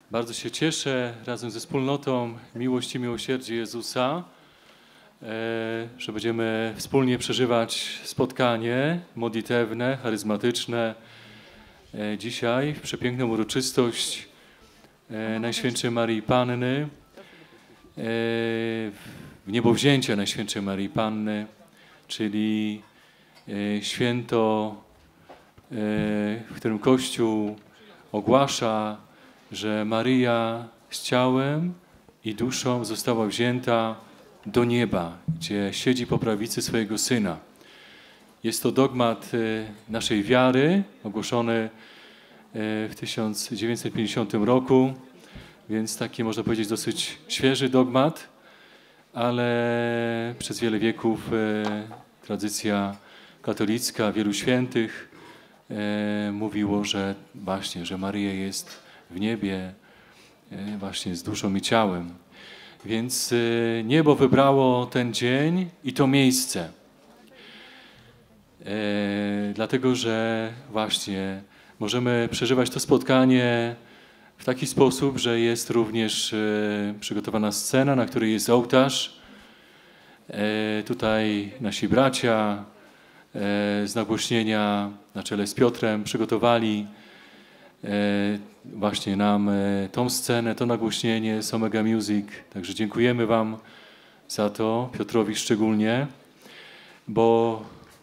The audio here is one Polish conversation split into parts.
Bardzo się cieszę razem ze wspólnotą Miłość i Miłosierdzie Jezusa, że będziemy wspólnie przeżywać spotkanie modlitewne, charyzmatyczne. Dzisiaj w przepiękną uroczystość Najświętszej Maryi Panny, w niebowzięcie Najświętszej Maryi Panny, czyli święto, w którym Kościół ogłasza, że Maryja z ciałem i duszą została wzięta do nieba, gdzie siedzi po prawicy swojego Syna. Jest to dogmat naszej wiary, ogłoszony w 1950 roku, więc taki, można powiedzieć, dosyć świeży dogmat, ale przez wiele wieków tradycja katolicka, wielu świętych mówiło, że właśnie, że Maryja jest w niebie właśnie z duszą i ciałem. Więc niebo wybrało ten dzień i to miejsce. Dlatego, że właśnie możemy przeżywać to spotkanie w taki sposób, że jest również przygotowana scena, na której jest ołtarz. Tutaj nasi bracia z nagłośnienia na czele z Piotrem przygotowali właśnie nam tą scenę, to nagłośnienie z Omega Music. Także dziękujemy Wam za to, Piotrowi szczególnie, bo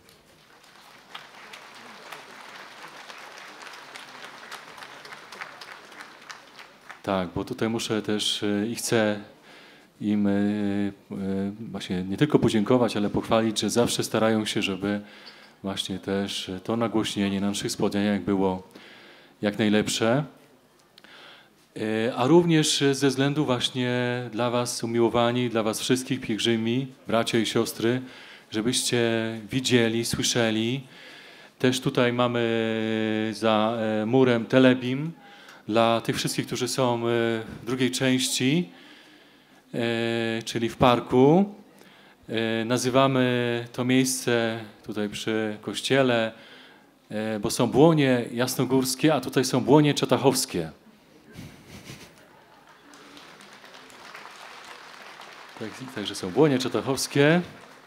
tak, bo tutaj muszę też i chcę im właśnie nie tylko podziękować, ale pochwalić, że zawsze starają się, żeby właśnie też to nagłośnienie na naszych spotkaniach było jak najlepsze, a również ze względu właśnie dla Was umiłowani, dla Was wszystkich pielgrzymi, bracia i siostry, żebyście widzieli, słyszeli. Też tutaj mamy za murem telebim dla tych wszystkich, którzy są w drugiej części, czyli w parku. Nazywamy to miejsce tutaj przy kościele, bo są Błonie Jasnogórskie, a tutaj są Błonie Czatachowskie. Także są Błonie Czatachowskie.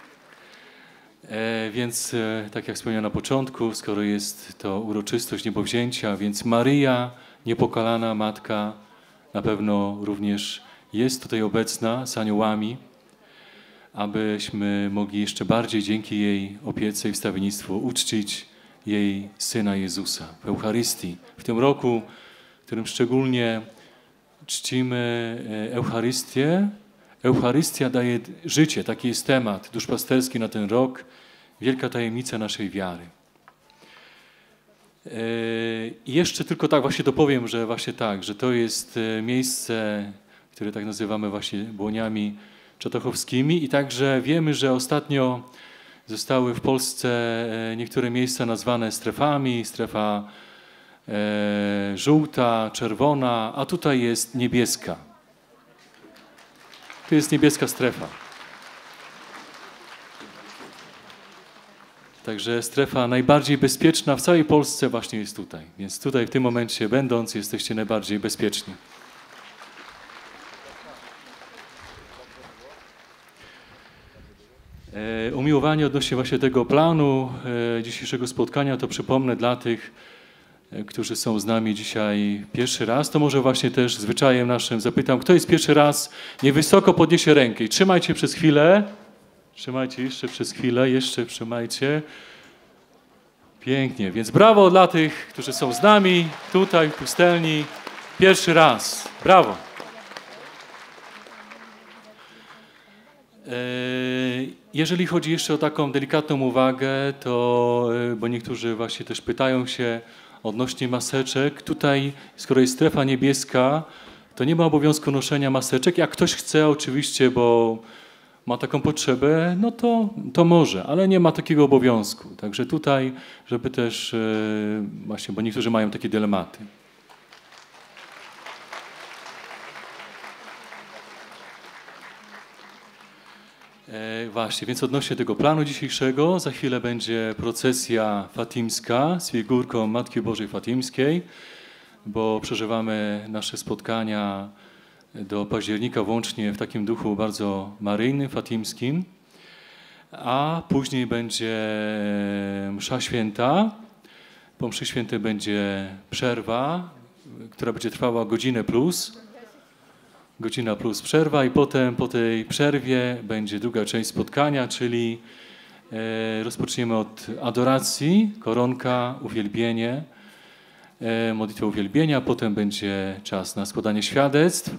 Więc tak jak wspomniałem na początku, skoro jest to uroczystość niebowzięcia, więc Maryja, niepokalana Matka, na pewno również jest tutaj obecna z aniołami, abyśmy mogli jeszcze bardziej dzięki jej opiece i wstawiennictwu uczcić jej Syna Jezusa w Eucharystii. W tym roku, w którym szczególnie czcimy Eucharystię, Eucharystia daje życie, taki jest temat duszpasterski na ten rok, wielka tajemnica naszej wiary. I jeszcze tylko tak właśnie dopowiem, że właśnie tak, że to jest miejsce, które tak nazywamy właśnie Błoniami Czatachowskimi i także wiemy, że ostatnio zostały w Polsce niektóre miejsca nazwane strefami, strefa żółta, czerwona, a tutaj jest niebieska. Tu jest niebieska strefa. Także strefa najbardziej bezpieczna w całej Polsce właśnie jest tutaj. Więc tutaj w tym momencie będąc jesteście najbardziej bezpieczni. Umiłowanie odnośnie właśnie tego planu dzisiejszego spotkania, to przypomnę dla tych, którzy są z nami dzisiaj pierwszy raz, to może właśnie też zwyczajem naszym zapytam, kto jest pierwszy raz, niech wysoko podniesie rękę i trzymajcie przez chwilę. Trzymajcie jeszcze przez chwilę, jeszcze trzymajcie. Pięknie, więc brawo dla tych, którzy są z nami tutaj w pustelni. Pierwszy raz. Brawo. Jeżeli chodzi jeszcze o taką delikatną uwagę, to, bo niektórzy właśnie też pytają się odnośnie maseczek, tutaj skoro jest strefa niebieska, to nie ma obowiązku noszenia maseczek. Jak ktoś chce oczywiście, bo ma taką potrzebę, no to może, ale nie ma takiego obowiązku. Także tutaj, żeby też właśnie, bo niektórzy mają takie dylematy. Właśnie, więc odnośnie tego planu dzisiejszego, za chwilę będzie procesja fatimska z figurką Matki Bożej Fatimskiej. bo przeżywamy nasze spotkania do października włącznie w takim duchu bardzo maryjnym, fatimskim, a później będzie msza święta. Po mszy świętej będzie przerwa, która będzie trwała godzinę plus. Godzina plus przerwa i potem po tej przerwie będzie druga część spotkania, czyli rozpoczniemy od adoracji, koronka, uwielbienie, modlitwa uwielbienia, potem będzie czas na składanie świadectw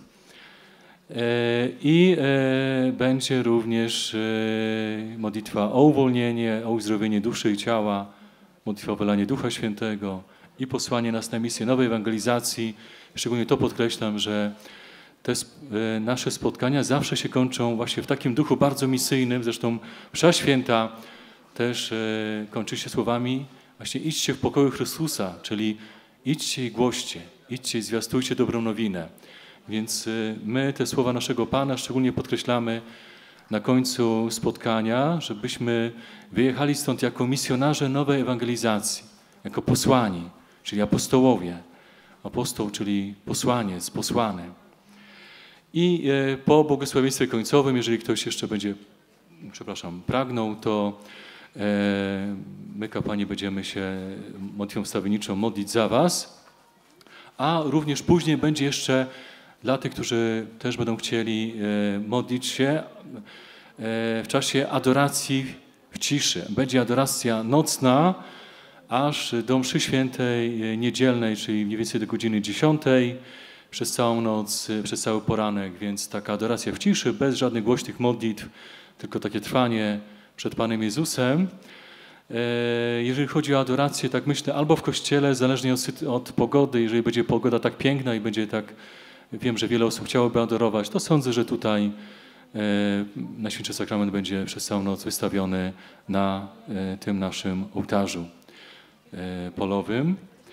i będzie również modlitwa o uwolnienie, o uzdrowienie duszy i ciała, modlitwa o wylanie Ducha Świętego i posłanie nas na misję nowej ewangelizacji. Szczególnie to podkreślam, że te nasze spotkania zawsze się kończą właśnie w takim duchu bardzo misyjnym. Zresztą msza święta też kończy się słowami właśnie idźcie w pokoju Chrystusa, czyli idźcie i głoście, idźcie i zwiastujcie dobrą nowinę. Więc my te słowa naszego Pana szczególnie podkreślamy na końcu spotkania, żebyśmy wyjechali stąd jako misjonarze nowej ewangelizacji, jako posłani, czyli apostołowie. Apostoł, czyli posłaniec, posłany. I po błogosławieństwie końcowym, jeżeli ktoś jeszcze będzie, pragnął, to my, kapłani, będziemy się modlitwą wstawienniczą modlić za was, a również później będzie jeszcze dla tych, którzy też będą chcieli modlić się w czasie adoracji w ciszy. Będzie adoracja nocna, aż do mszy świętej niedzielnej, czyli mniej więcej do godziny 10, przez całą noc, przez cały poranek, więc taka adoracja w ciszy, bez żadnych głośnych modlitw, tylko takie trwanie przed Panem Jezusem. Jeżeli chodzi o adorację, tak myślę, albo w kościele, zależnie od pogody, jeżeli będzie pogoda tak piękna i będzie tak, wiem, że wiele osób chciałoby adorować, to sądzę, że tutaj Najświętszy Sakrament będzie przez całą noc wystawiony na tym naszym ołtarzu polowym.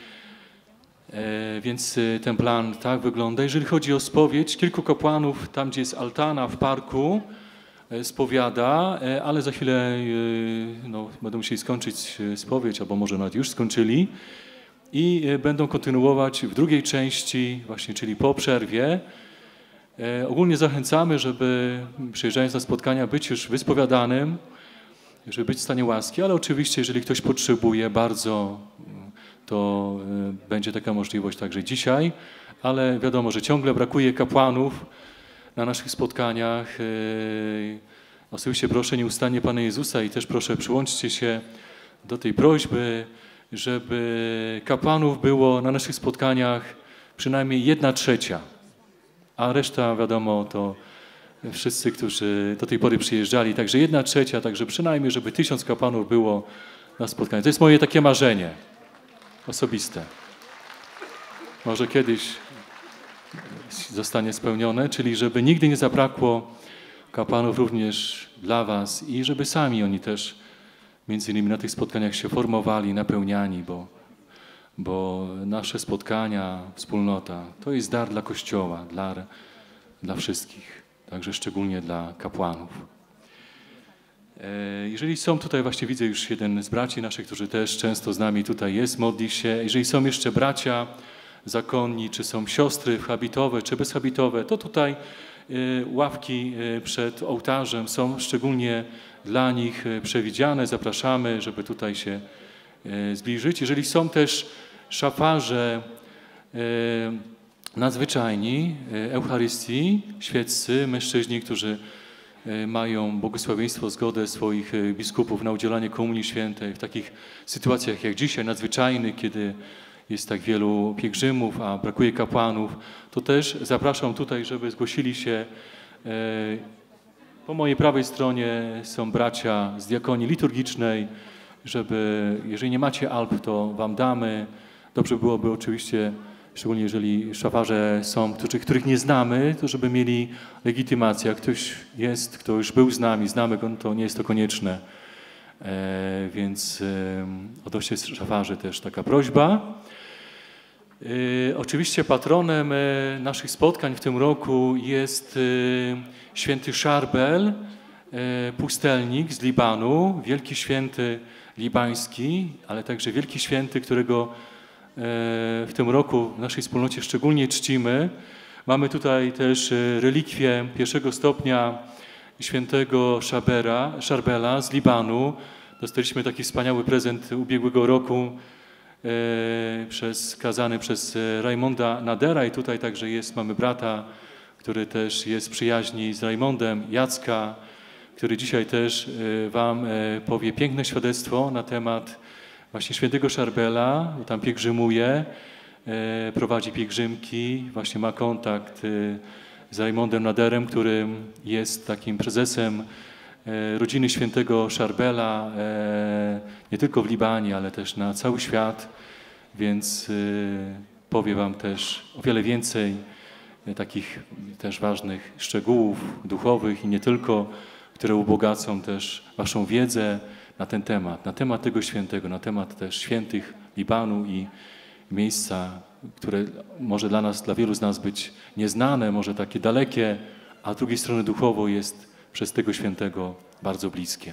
Więc ten plan tak wygląda. Jeżeli chodzi o spowiedź, kilku kapłanów, tam gdzie jest altana w parku, spowiada, ale za chwilę będą musieli skończyć spowiedź, albo może nawet już skończyli i będą kontynuować w drugiej części, właśnie, czyli po przerwie. Ogólnie zachęcamy, żeby przyjeżdżając na spotkania być już wyspowiadanym, żeby być w stanie łaski, ale oczywiście, jeżeli ktoś potrzebuje bardzo, to będzie taka możliwość także dzisiaj, ale wiadomo, że ciągle brakuje kapłanów na naszych spotkaniach. Osobiście proszę nieustannie Pana Jezusa i też proszę przyłączcie się do tej prośby, żeby kapłanów było na naszych spotkaniach przynajmniej 1/3, a reszta wiadomo to wszyscy, którzy do tej pory przyjeżdżali, także 1/3, także przynajmniej, żeby 1000 kapłanów było na spotkaniu. To jest moje takie marzenie osobiste. Może kiedyś zostanie spełnione, czyli żeby nigdy nie zabrakło kapłanów również dla was i żeby sami oni też między innymi na tych spotkaniach się formowali, napełniani, bo nasze spotkania, wspólnota to jest dar dla Kościoła, dla wszystkich, także szczególnie dla kapłanów. Jeżeli są tutaj, właśnie widzę już jeden z braci naszych, którzy też często z nami tutaj jest, modli się. Jeżeli są jeszcze bracia zakonni, czy są siostry habitowe, czy bezhabitowe, to tutaj ławki przed ołtarzem są szczególnie dla nich przewidziane. Zapraszamy, żeby tutaj się zbliżyć. Jeżeli są też szafarze nadzwyczajni Eucharystii, świeccy, mężczyźni, którzy mają błogosławieństwo, zgodę swoich biskupów na udzielanie Komunii Świętej w takich sytuacjach jak dzisiaj, nadzwyczajnych, kiedy jest tak wielu pielgrzymów, a brakuje kapłanów, to też zapraszam tutaj, żeby zgłosili się. Po mojej prawej stronie są bracia z diakonii liturgicznej, żeby, jeżeli nie macie alb, to wam damy. Dobrze byłoby oczywiście, szczególnie jeżeli szafarze są, których nie znamy, to żeby mieli legitymację. Jak ktoś jest, kto już był z nami, znamy go, to nie jest to konieczne. Więc odnośnie szafarzy też taka prośba. Oczywiście patronem naszych spotkań w tym roku jest święty Szarbel, pustelnik z Libanu, wielki święty libański, ale także wielki święty, którego w tym roku w naszej wspólnocie szczególnie czcimy. Mamy tutaj też relikwię pierwszego stopnia świętego Szarbela z Libanu. Dostaliśmy taki wspaniały prezent ubiegłego roku kazany przez Raymonda Nadera i tutaj także mamy brata, który też jest przyjaźni z Raymondem, Jacka, który dzisiaj też wam powie piękne świadectwo na temat właśnie świętego Szarbela, tam pielgrzymuje, prowadzi pielgrzymki, właśnie ma kontakt z Raymondem Naderem, który jest takim prezesem rodziny świętego Szarbela, nie tylko w Libanie, ale też na cały świat, więc powie wam też o wiele więcej takich też ważnych szczegółów duchowych i nie tylko, które ubogacą też waszą wiedzę na temat tego świętego, na temat też świętych Libanu i miejsca, które może dla wielu z nas być nieznane, może takie dalekie, a z drugiej strony duchowo jest przez tego świętego bardzo bliskie.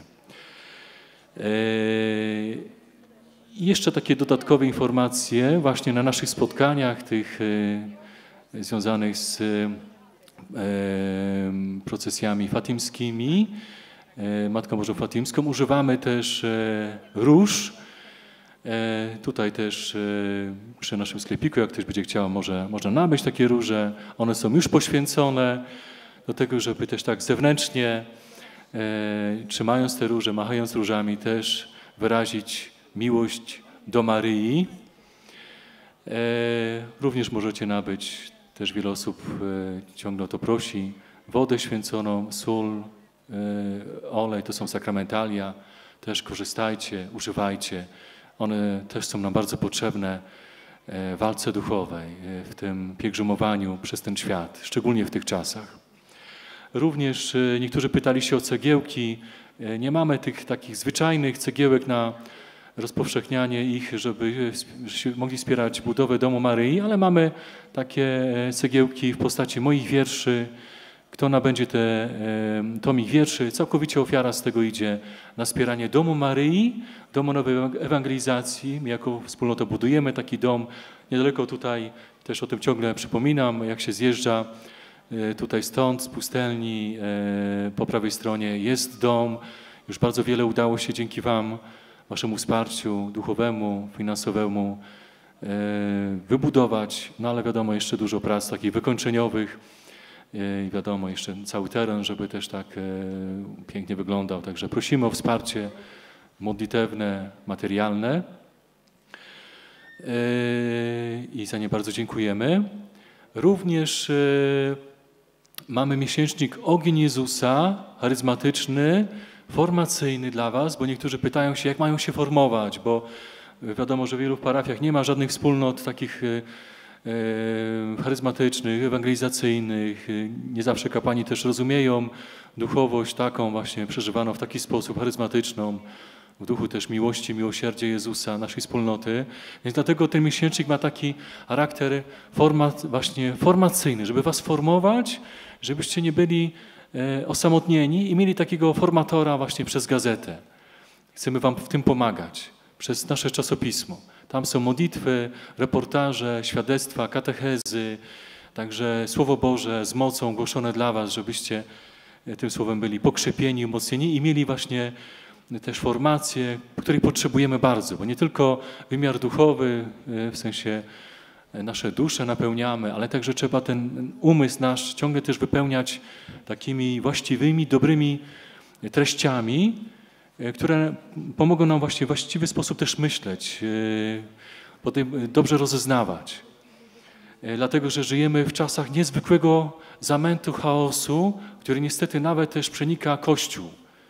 I jeszcze takie dodatkowe informacje właśnie na naszych spotkaniach tych związanych z procesjami fatimskimi, Matką Bożą Fatimską. Używamy też róż. Tutaj też przy naszym sklepiku, jak ktoś będzie chciał, można nabyć takie róże. One są już poświęcone do tego, żeby też tak zewnętrznie, trzymając te róże, machając różami, też wyrazić miłość do Maryi. Również możecie nabyć, też wiele osób ciągle o to prosi, wodę święconą, sól, olej, to są sakramentalia. Też korzystajcie, używajcie. One też są nam bardzo potrzebne w walce duchowej, w tym pielgrzymowaniu przez ten świat, szczególnie w tych czasach. Również niektórzy pytali się o cegiełki. Nie mamy tych takich zwyczajnych cegiełek na rozpowszechnianie ich, żeby mogli wspierać budowę Domu Maryi, ale mamy takie cegiełki w postaci moich wierszy. Kto nabędzie tomik wierszy, całkowicie ofiara z tego idzie na wspieranie Domu Maryi, Domu Nowej Ewangelizacji. My jako wspólnota budujemy taki dom niedaleko tutaj, też o tym ciągle przypominam, jak się zjeżdża tutaj stąd, z pustelni, po prawej stronie jest dom. Już bardzo wiele udało się dzięki wam, waszemu wsparciu duchowemu, finansowemu wybudować, no ale wiadomo, jeszcze dużo prac takich wykończeniowych i wiadomo, jeszcze cały teren, żeby też tak pięknie wyglądał. Także prosimy o wsparcie modlitewne, materialne i za nie bardzo dziękujemy. Również mamy miesięcznik Ogień Jezusa, charyzmatyczny, formacyjny dla was, bo niektórzy pytają się, jak mają się formować, bo wiadomo, że w wielu parafiach nie ma żadnych wspólnot takich charyzmatycznych, ewangelizacyjnych. Nie zawsze kapłani też rozumieją duchowość taką właśnie przeżywaną w taki sposób charyzmatyczną, w duchu też miłości, miłosierdzia Jezusa, naszej wspólnoty. Więc dlatego ten miesięcznik ma taki charakter właśnie formacyjny, żeby was formować, żebyście nie byli osamotnieni i mieli takiego formatora właśnie przez gazetę. Chcemy wam w tym pomagać, przez nasze czasopismo. Tam są modlitwy, reportaże, świadectwa, katechezy, także Słowo Boże z mocą głoszone dla was, żebyście tym słowem byli pokrzepieni, umocnieni i mieli właśnie też formację, której potrzebujemy bardzo, bo nie tylko wymiar duchowy, w sensie nasze dusze napełniamy, ale także trzeba ten umysł nasz ciągle też wypełniać takimi właściwymi, dobrymi treściami, które pomogą nam właśnie w właściwy sposób też myśleć, potem dobrze rozeznawać. Dlatego, że żyjemy w czasach niezwykłego zamętu, chaosu, który niestety nawet też przenika Kościół.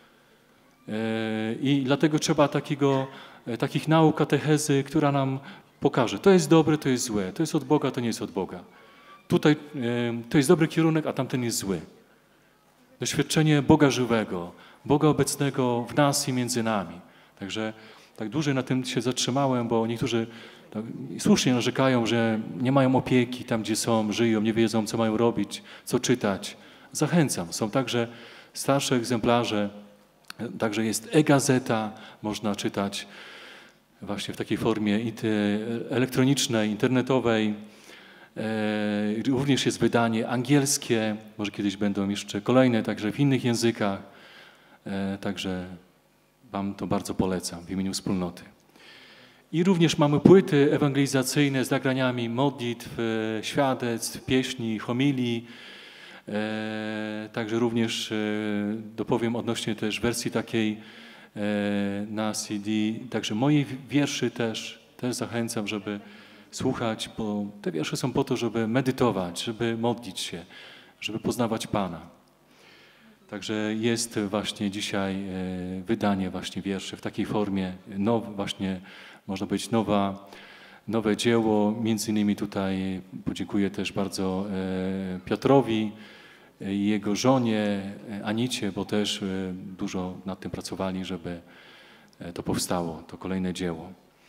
I dlatego trzeba takich nauk, katechezy, która nam pokaże, to jest dobre, to jest złe, to jest od Boga, to nie jest od Boga. Tutaj to jest dobry kierunek, a tamten jest zły. Doświadczenie Boga żywego, Boga obecnego w nas i między nami. Także tak dłużej na tym się zatrzymałem, bo niektórzy tak słusznie narzekają, że nie mają opieki tam, gdzie są, żyją, nie wiedzą, co mają robić, co czytać. Zachęcam. Są także starsze egzemplarze, także jest e-gazeta, można czytać właśnie w takiej formie elektronicznej, internetowej. Również jest wydanie angielskie, może kiedyś będą jeszcze kolejne, także w innych językach. Także Wam to bardzo polecam w imieniu wspólnoty. I również mamy płyty ewangelizacyjne z nagraniami modlitw, świadectw, pieśni, homilii. Także również dopowiem odnośnie też wersji takiej na CD. Także moich wierszy też zachęcam, żeby słuchać, bo te wiersze są po to, żeby medytować, żeby modlić się, żeby poznawać Pana. Także jest właśnie dzisiaj wydanie właśnie wierszy w takiej formie, właśnie można powiedzieć nowe dzieło. Między innymi tutaj podziękuję też bardzo Piotrowi i jego żonie Anicie, bo też dużo nad tym pracowali, żeby to powstało, to kolejne dzieło.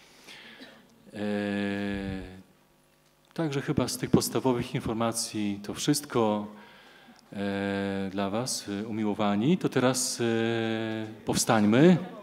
Także chyba z tych podstawowych informacji to wszystko dla Was, umiłowani. To teraz powstańmy.